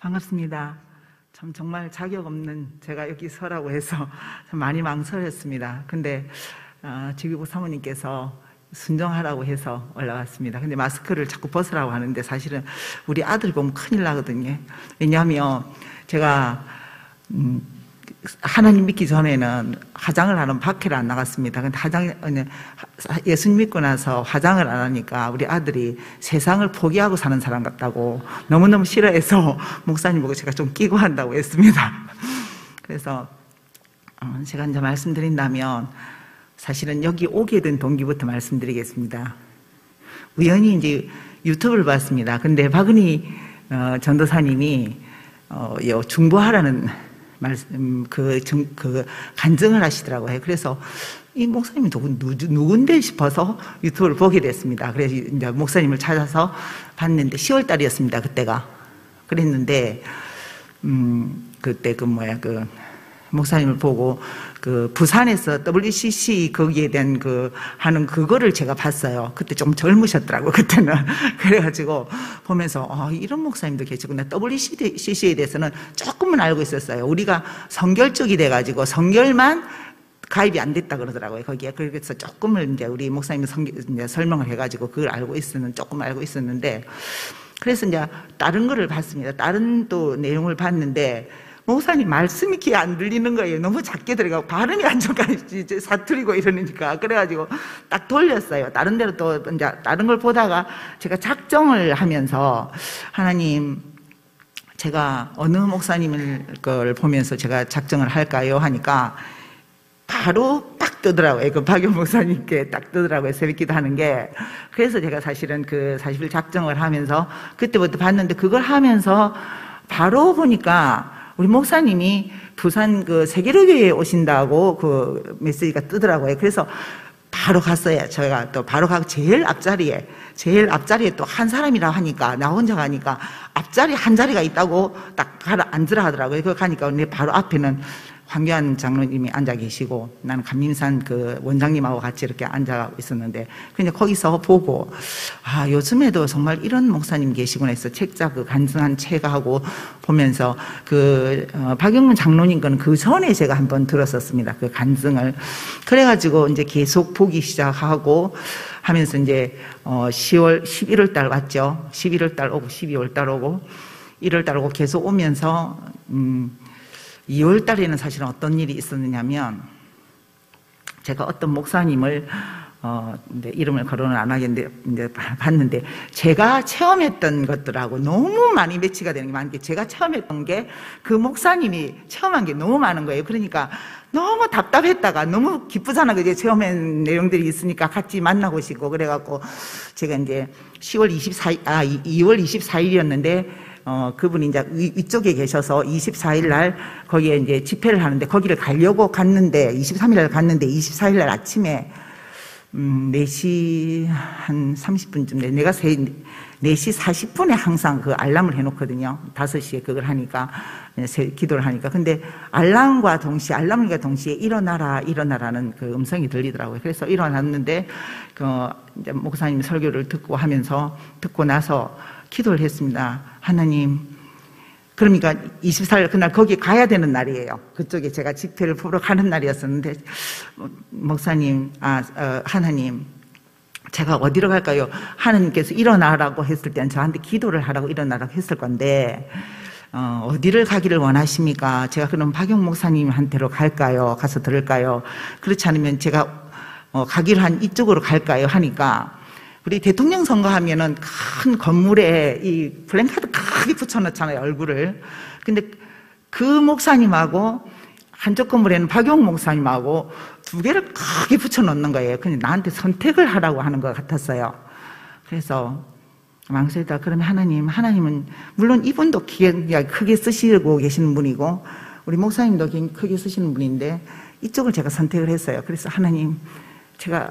반갑습니다. 참 정말 자격 없는 제가 여기 서라고 해서 참 많이 망설였습니다. 근데 지기부 사모님께서 순종하라고 해서 올라왔습니다. 근데 마스크를 자꾸 벗으라고 하는데 사실은 우리 아들 보면 큰일 나거든요. 왜냐하면 제가 하나님 믿기 전에는 화장을 하는 밖에를 안 나갔습니다. 근데 예수님 믿고 나서 화장을 안 하니까 우리 아들이 세상을 포기하고 사는 사람 같다고 너무너무 싫어해서 목사님 보고 제가 좀 끼고 한다고 했습니다. 그래서 제가 이제 말씀드린다면 사실은 여기 오게 된 동기부터 말씀드리겠습니다. 우연히 이제 유튜브를 봤습니다. 근데 박은희 전도사님이 중보하라는 간증을 하시더라고요. 그래서 이 목사님이 누군데 싶어서 유튜브를 보게 됐습니다. 그래서 이제 목사님을 찾아서 봤는데 10월 달이었습니다. 그때가. 그랬는데, 그때 목사님을 보고 부산에서 WCC 거기에 대한 하는 그거를 제가 봤어요. 그때 좀 젊으셨더라고요. 그때는. 그래가지고 보면서 이런 목사님도 계시구나. WCC에 대해서는 조금은 알고 있었어요. 우리가 성결적이 돼가지고 성결만 가입이 안 됐다 그러더라고요. 거기에. 그래서 조금을 이제 우리 목사님이 이제 설명을 해가지고 그걸 조금 알고 있었는데, 그래서 이제 다른 거를 봤습니다. 다른 또 내용을 봤는데 목사님 말씀이 귀에 안 들리는 거예요. 너무 작게 들어가고 발음이 안 좋고 사투리고 이러니까. 그래가지고 딱 돌렸어요. 다른 데로 또 이제 다른 걸 보다가 제가 작정을 하면서 하나님, 제가 어느 목사님을 걸 보면서 제가 작정을 할까요? 하니까 바로 딱 뜨더라고요. 박용 목사님께 딱 뜨더라고요. 새벽기도 하는 게. 그래서 제가 사실은 40일 작정을 하면서 그때부터 봤는데, 그걸 하면서 바로 보니까 우리 목사님이 부산 세계로교회에 오신다고 메시지가 뜨더라고요. 그래서 바로 갔어요. 저희가 또 바로 가고 제일 앞자리에 또 한 사람이라 하니까, 나 혼자 가니까 앞자리 한 자리가 있다고 딱 앉으라 하더라고요. 그거 가니까 바로 앞에는 황교안 장로님이 앉아 계시고 나는 감림산 원장님하고 같이 이렇게 앉아 있었는데, 그냥 거기서 보고 요즘에도 정말 이런 목사님 계시구나 해서 책자 간증한 책하고 보면서 박영문 장로님 거는 그 전에 제가 한번 들었었습니다. 그 간증을. 그래가지고 이제 계속 보기 시작하고 하면서 이제 11월 달 왔죠. 11월 달 오고 12월 달 오고 1월 달 오고 계속 오면서 2월 달에는 사실은 어떤 일이 있었느냐면, 제가 어떤 목사님을 이제 이름을 거론을 안 하겠는데 이제 봤는데, 제가 체험했던 것들하고 너무 많이 매치가 되는 게 많은 게, 제가 체험했던 게 그 목사님이 체험한 게 너무 많은 거예요. 그러니까 너무 답답했다가 너무 기쁘잖아요. 이제 체험한 내용들이 있으니까 같이 만나고 싶고. 그래갖고 제가 이제 2월 24일이었는데 그분이 이제 위쪽에 계셔서 24일 날 거기에 이제 집회를 하는데, 거기를 가려고 갔는데 23일 날 갔는데 24일 날 아침에 4시 한 30분쯤 내가 4시 40분에 항상 알람을 해놓거든요. 5시에 그걸 하니까, 기도를 하니까. 근데 알람과 동시에 일어나라는 음성이 들리더라고요. 그래서 일어났는데 이제 목사님 설교를 듣고 나서 기도를 했습니다. 하나님, 그러니까 24일 그날 거기 가야 되는 날이에요. 그쪽에 제가 집회를 보러 가는 날이었었는데, 목사님, 하나님, 제가 어디로 갈까요? 하나님께서 일어나라고 했을 때는 저한테 기도를 하라고 일어나라고 했을 건데, 어디를 가기를 원하십니까? 제가 그럼 박용 목사님한테로 갈까요? 가서 들을까요? 그렇지 않으면 제가 가기로 한 이쪽으로 갈까요? 하니까, 우리 대통령 선거하면은 큰 건물에 이 플랜카드 크게 붙여놓잖아요, 얼굴을. 근데 그 목사님하고 한쪽 건물에는 박용 목사님하고 두 개를 크게 붙여놓는 거예요. 그냥 나한테 선택을 하라고 하는 것 같았어요. 그래서 망설이다. 그러면 하나님은 물론 이분도 크게 쓰시고 계시는 분이고 우리 목사님도 크게 쓰시는 분인데 이쪽을 제가 선택을 했어요. 그래서 하나님, 제가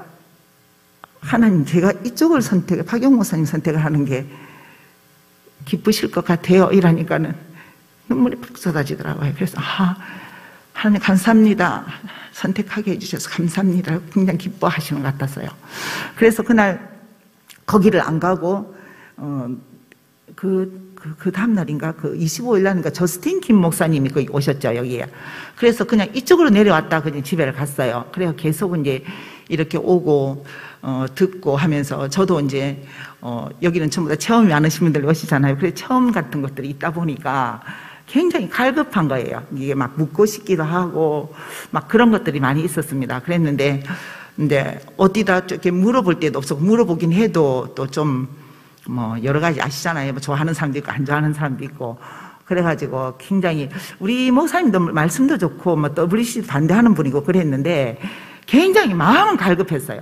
이쪽을 박용 목사님 선택을 하는 게 기쁘실 것 같아요. 이러니까는 눈물이 푹 쏟아지더라고요. 그래서 하나님 감사합니다. 선택하게 해주셔서 감사합니다. 굉장히 기뻐하시는 것 같았어요. 그래서 그날 거기를 안 가고 그 다음날인가, 25일 날인가, 저스틴 김 목사님이 거기 오셨죠, 여기에. 그래서 그냥 이쪽으로 내려왔다, 그냥 집에 갔어요. 그래서 계속 이제 이렇게 오고, 듣고 하면서, 저도 이제, 여기는 전부 다 체험이 많으신 분들 오시잖아요. 그래서 체험 같은 것들이 있다 보니까 굉장히 갈급한 거예요. 이게 막 묻고 싶기도 하고, 막 그런 것들이 많이 있었습니다. 그랬는데, 이제 어디다 이렇게 물어볼 때도 없었고, 물어보긴 해도 또 좀, 여러 가지 아시잖아요. 뭐 좋아하는 사람도 있고, 안 좋아하는 사람도 있고. 그래가지고 굉장히, 우리 목사님도 말씀도 좋고, WC도 반대하는 분이고 그랬는데, 굉장히 마음은 갈급했어요.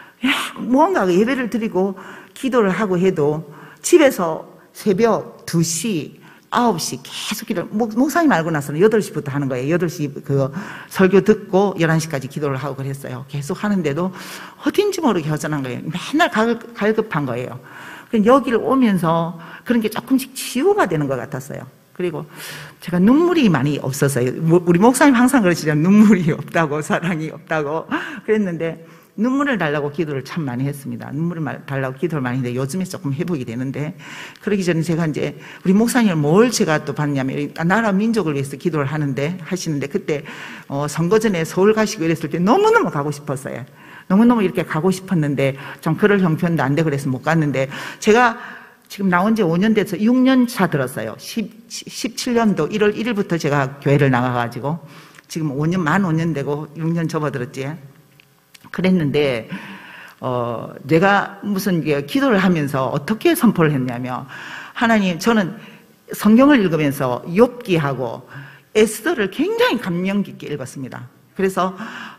무언가 예배를 드리고, 기도를 하고 해도, 집에서 새벽 2시, 9시 계속 기도, 목사님 알고 나서는 8시부터 하는 거예요. 8시 설교 듣고 11시까지 기도를 하고 그랬어요. 계속 하는데도 어딘지 모르게 허전한 거예요. 맨날 갈급한 거예요. 여기를 오면서 그런 게 조금씩 치유가 되는 것 같았어요. 그리고 제가 눈물이 많이 없었어요. 우리 목사님 항상 그러시잖아요. 눈물이 없다고, 사랑이 없다고. 그랬는데 눈물을 달라고 기도를 참 많이 했습니다. 눈물을 달라고 기도를 많이 했는데 요즘에 조금 회복이 되는데, 그러기 전에 제가 이제 우리 목사님을 뭘 제가 또 봤냐면, 나라 민족을 위해서 기도를 하시는데 그때 선거 전에 서울 가시고 이랬을 때 너무너무 가고 싶었어요. 너무너무 이렇게 가고 싶었는데 좀 그럴 형편도 안 되고 그래서 못 갔는데, 제가 지금 나온 지 5년 돼서 6년 차 들었어요. 17년도 1월 1일부터 제가 교회를 나가가지고 지금 만 5년 되고 6년 접어들었지. 그랬는데, 내가 무슨 기도를 하면서 어떻게 선포를 했냐면, 하나님, 저는 성경을 읽으면서 욥기하고 에스더를 굉장히 감명 깊게 읽었습니다. 그래서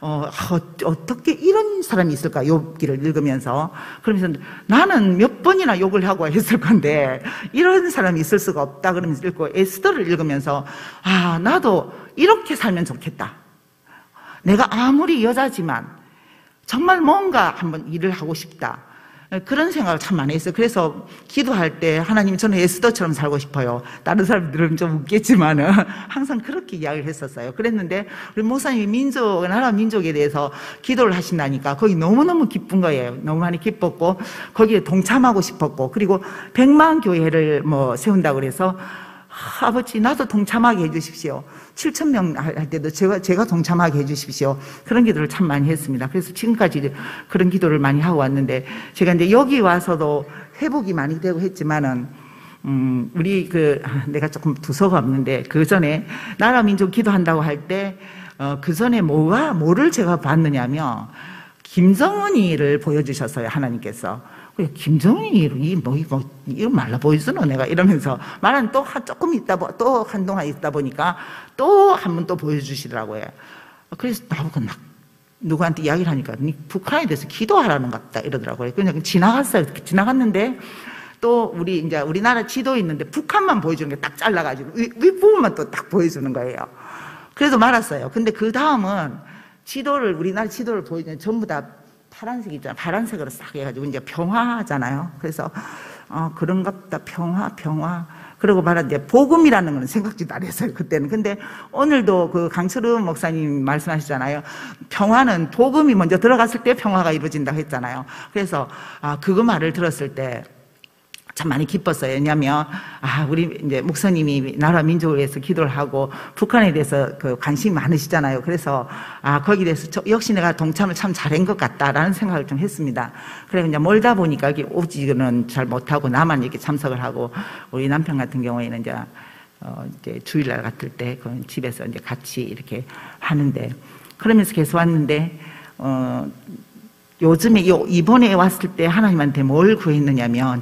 어떻게 이런 사람이 있을까, 욥기를 읽으면서. 그러면서 나는 몇 번이나 욕을 하고 했을 건데 이런 사람이 있을 수가 없다 그러면서 읽고, 에스더를 읽으면서 나도 이렇게 살면 좋겠다. 내가 아무리 여자지만 정말 뭔가 한번 일을 하고 싶다. 그런 생각을 참 많이 했어요. 그래서 기도할 때, 하나님, 저는 에스더처럼 살고 싶어요. 다른 사람들은 좀 웃겠지만은 항상 그렇게 이야기를 했었어요. 그랬는데 우리 목사님이 나라 민족에 대해서 기도를 하신다니까 거기 너무너무 기쁜 거예요. 너무 많이 기뻤고, 거기에 동참하고 싶었고, 그리고 100만 교회를 세운다고 그래서, 아버지, 나도 동참하게 해주십시오. 7,000명 할 때도 제가 동참하게 해주십시오. 그런 기도를 참 많이 했습니다. 그래서 지금까지 그런 기도를 많이 하고 왔는데, 제가 이제 여기 와서도 회복이 많이 되고 했지만은, 내가 조금 두서가 없는데, 그 전에 나라 민족 기도한다고 할 때, 그 전에 뭐를 제가 봤느냐면, 김정은이를 보여주셨어요, 하나님께서. 김정은이 이거 말라 보이스노 내가 이러면서 말은 또 조금 또 한동안 있다 보니까 또 한 번 또 보여주시더라고요. 그래서 나보고 누구한테 이야기를 하니까 니 북한에 대해서 기도하라는 것 같다 이러더라고요. 그냥 지나갔어요. 지나갔는데 또 우리나라 지도 있는데 북한만 보여주는 게 딱 잘라가지고 윗부분만 또 딱 보여주는 거예요. 그래서 말았어요. 근데 그 다음은 우리나라 지도를 보여주는 전부 다 파란색 있잖아. 파란색으로 싹 해가지고 이제 평화잖아요. 그래서 그런갑다. 평화. 그러고 말하는데 복음이라는 건 생각지도 안 했어요, 그때는. 근데 오늘도 그 강철우 목사님 말씀하시잖아요. 평화는 복음이 먼저 들어갔을 때 평화가 이루어진다고 했잖아요. 그래서 그거 말을 들었을 때 참 많이 기뻤어요. 왜냐하면 우리 이제 목사님이 나라 민족을 위해서 기도를 하고 북한에 대해서 관심이 많으시잖아요. 그래서 거기에 대해서 역시 내가 동참을 참 잘한 것 같다라는 생각을 좀 했습니다. 그래서 이제 멀다 보니까 여기 오지는 잘 못하고 나만 이렇게 참석을 하고, 우리 남편 같은 경우에는 이제 주일날 같을 때 집에서 이제 같이 이렇게 하는데, 그러면서 계속 왔는데 요즘에 이번에 왔을 때 하나님한테 뭘 구했느냐면,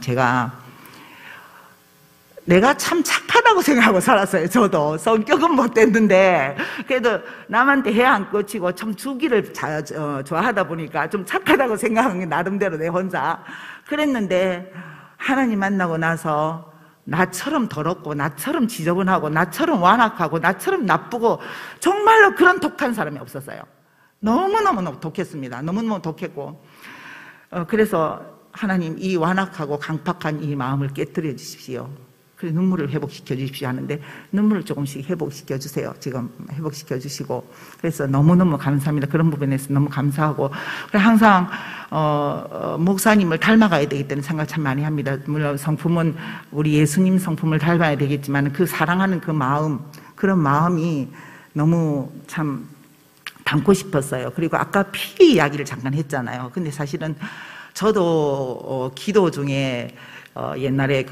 내가 참 착하다고 생각하고 살았어요. 저도 성격은 못됐는데 그래도 남한테 해 안 꽂히고 참 주기를 좋아하다 보니까 좀 착하다고 생각한 게 나름대로 내 혼자 그랬는데, 하나님 만나고 나서 나처럼 더럽고 나처럼 지저분하고 나처럼 완악하고 나처럼 나쁘고 정말로 그런 독한 사람이 없었어요. 너무너무 독했습니다. 너무너무 독했고, 그래서 하나님, 이 완악하고 강팍한 이 마음을 깨뜨려 주십시오. 그래 눈물을 회복시켜 주십시오 하는데 눈물을 조금씩 회복시켜 주세요. 지금 회복시켜 주시고 그래서 너무너무 감사합니다. 그런 부분에서 너무 감사하고 그래 항상 목사님을 닮아가야 되기 때문에 생각 참 많이 합니다. 물론 성품은 우리 예수님 성품을 닮아야 되겠지만 그 사랑하는 그 마음 그런 마음이 너무 참 담고 싶었어요. 그리고 아까 피 이야기를 잠깐 했잖아요. 근데 사실은 저도 기도 중에 옛날에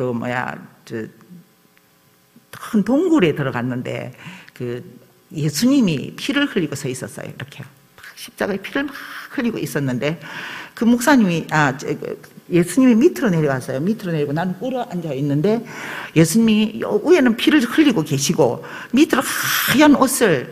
큰 동굴에 들어갔는데 예수님이 피를 흘리고 서 있었어요. 이렇게 십자가에 피를 막 흘리고 있었는데 그 목사님이 예수님이 밑으로 내려왔어요. 밑으로 내리고 나는 꿇어 앉아 있는데 예수님이 위에는 피를 흘리고 계시고 밑으로 하얀 옷을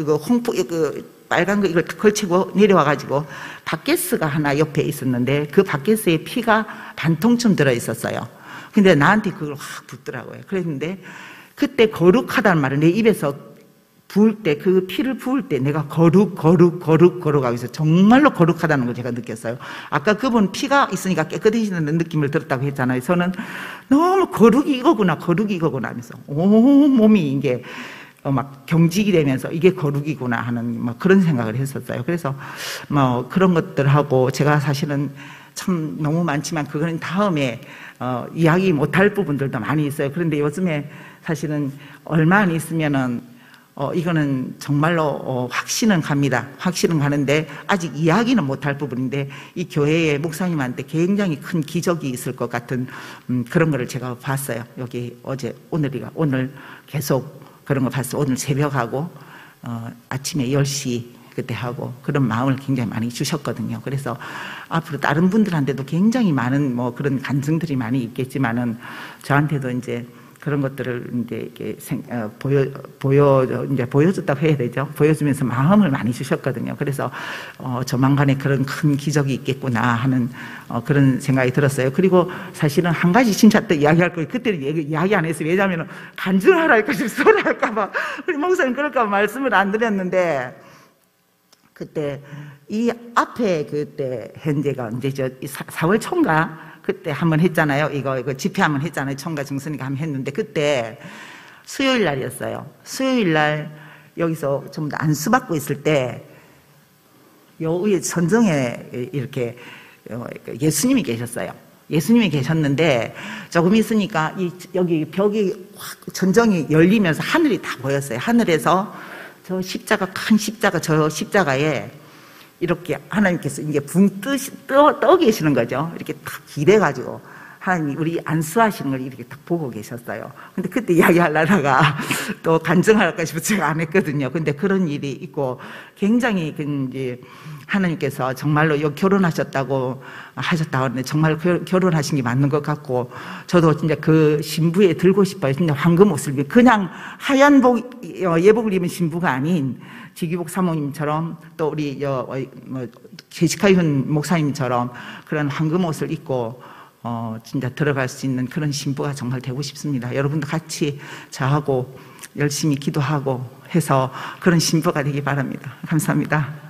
빨간 거 이걸 걸치고 내려와가지고 바켓스가 하나 옆에 있었는데 그 바켓스에 피가 반통쯤 들어 있었어요. 근데 나한테 그걸 확 붓더라고요. 그랬는데 그때 거룩하다는 말을 내 입에서 부을 때 그 피를 부을 때 내가 거룩하고 있어요. 정말로 거룩하다는 걸 제가 느꼈어요. 아까 그분 피가 있으니까 깨끗해지는 느낌을 들었다고 했잖아요. 저는 너무 거룩이 이거구나 하면서 온 몸이 이게 막 경직이 되면서 이게 거룩이구나 하는 막 그런 생각을 했었어요. 그래서 뭐 그런 것들하고 제가 사실은 참 너무 많지만 그거는 다음에 이야기 못할 부분들도 많이 있어요. 그런데 요즘에 사실은 얼마 안 있으면은 이거는 정말로 확신은 갑니다. 확신은 가는데 아직 이야기는 못할 부분인데 이 교회의 목사님한테 굉장히 큰 기적이 있을 것 같은 그런 거를 제가 봤어요. 여기 오늘 계속 그런 거 봤어요. 오늘 새벽하고 아침에 10시 그때 하고 그런 마음을 굉장히 많이 주셨거든요. 그래서 앞으로 다른 분들한테도 굉장히 많은 뭐 그런 간증들이 많이 있겠지만은 저한테도 이제 그런 것들을 이제 이렇게 보여줬다고 해야 되죠. 보여주면서 마음을 많이 주셨거든요. 그래서 조만간에 그런 큰 기적이 있겠구나 하는 그런 생각이 들었어요. 그리고 사실은 한 가지 진짜 또 이야기할 거예요. 그때는 이야기 안 했어요. 왜냐하면 간증하랄까 소리 할까봐 우리 목사님 그럴까봐 말씀을 안 드렸는데 그때 이 앞에 그때 현재가 이제 4월 초인가 그때 한번 했잖아요. 이거 집회 한번 했잖아요. 총과 정선이가 한번 했는데 그때 수요일 날이었어요. 수요일 날 여기서 전부 다 안수 받고 있을 때 요 위에 선정에 이렇게 예수님이 계셨어요. 예수님이 계셨는데 조금 있으니까 여기 벽이 확 전정이 열리면서 하늘이 다 보였어요. 하늘에서 저 십자가 큰 십자가 저 십자가에 이렇게 하나님께서 이게 붕 떠 계시는 거죠. 이렇게 딱 기대가지고 하나님이 우리 안수하시는 걸 이렇게 딱 보고 계셨어요. 근데 그때 이야기하려다가 또 간증할까 싶어서 제가 안 했거든요. 근데 그런 일이 있고 굉장히 이제 하나님께서 정말로 결혼하셨다고 하는데 정말 결혼하신 게 맞는 것 같고 저도 진짜 그 신부에 들고 싶어요. 진짜 황금 옷을 그냥 하얀 예복을 입은 신부가 아닌 지기복 사모님처럼 또 우리 제시카윤 목사님처럼 그런 황금 옷을 입고 진짜 들어갈 수 있는 그런 신부가 정말 되고 싶습니다. 여러분도 같이 저하고 열심히 기도하고 해서 그런 신부가 되기 바랍니다. 감사합니다.